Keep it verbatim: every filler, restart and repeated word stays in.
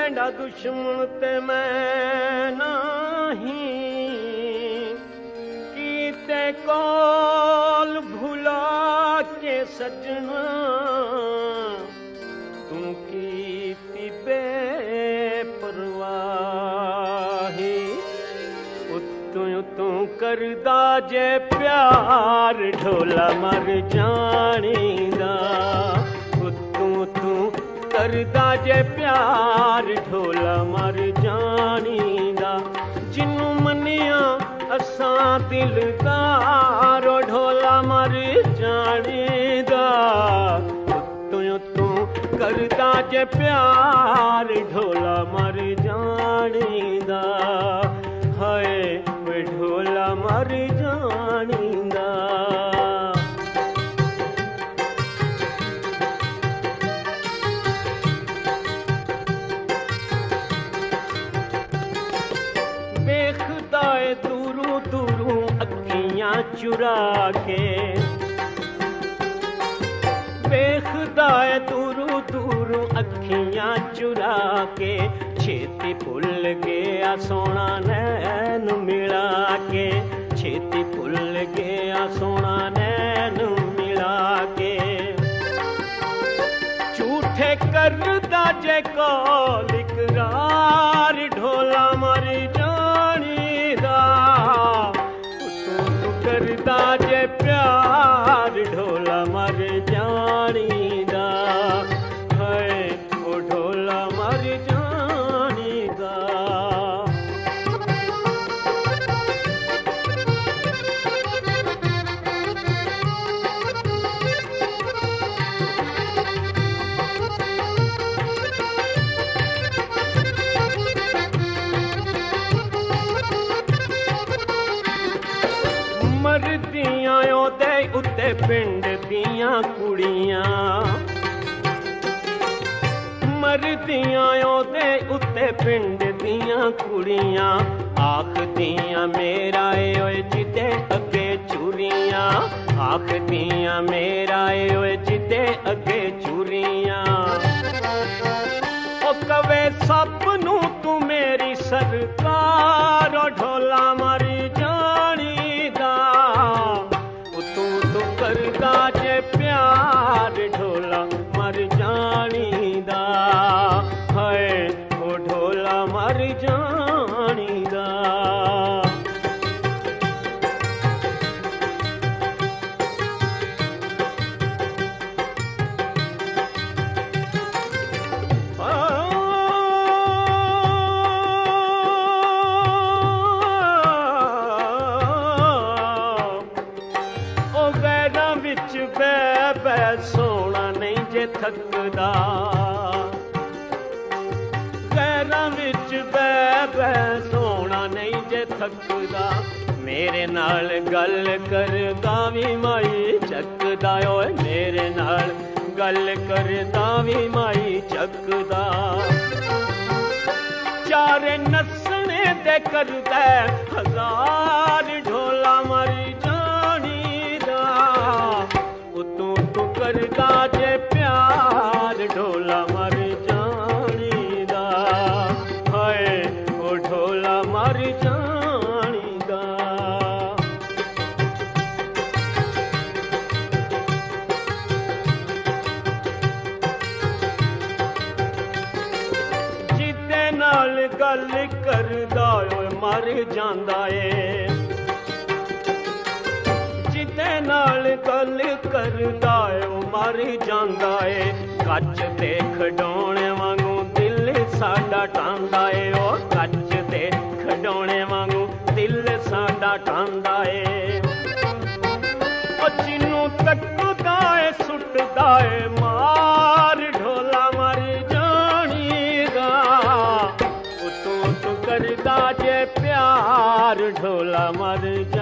कहंदा दुश्मन ते मैं नहीं कीते कौल भुला के सजना तू कीती बेपरवाही उतों उतों करदा जे प्यार ढोला मर जानीदा उतों उतों करदा जे प्यार ढोला मर जानीदा जिन्नू मनिया असां दिलदार ढोला मर जानीदा उतों उतों करदा जे प्यार ढोला मर जानीदा हाय वे ढोला मर जानीदा दूरू दूरू अखियां चुरा के वेखदा है दूरू दूरू अखियां चुरा के छेती भुल गया सोना नैन मिला के छेती भुल गया सोना नैन मिला के झूठे करदा जे कौल इकरार ढोला मर जानीदा करदा जे प्यार ढोला मर जानीदा है ओ ढोला मर जानीदा मरदियां ओदे उत्ते पिंड दियां कुड़ियां मरदियां ओदे उत्ते पिंड दियां कुड़ियां आखदियां मेरा ओए जिदे अगे चूरियां आखदियां मेरा ओए जिदे अगे चूरियां ओ कवे सब नू तू मेरी सरकार ढोला मरी जानीदा करदा जे प्यार ढोला मर जानीदा है ओ ढोला मर जानीदा बै बै सोना नहीं जे थकदा गैरां विच बै बै सोना नहीं जे थकदा मेरे नाल गल करदा भी माई चकदा ओए मेरे नाल गल करदा भी माई चकदा चारे नसने दे करदा हजार ढोला मरी जानीदा उतों तू करदा जे प्यार ढोला मर जानीदा हाय ओ ढोला मर जानीदा जिदे नाल गल करदा ओए मर जांदा ए जिदे नाल गल करदा ओ मर जांदा ए कच दे खडौणे वांगू दिल साडा टांदा ए ओ कच दे खडौणे वांगू दिल साडा टांदा ए ओ जिन्नू तकदा ए सुटदा ए मार ढोला मर जानीदा उतों तू करदा जे प्यार ढोला मर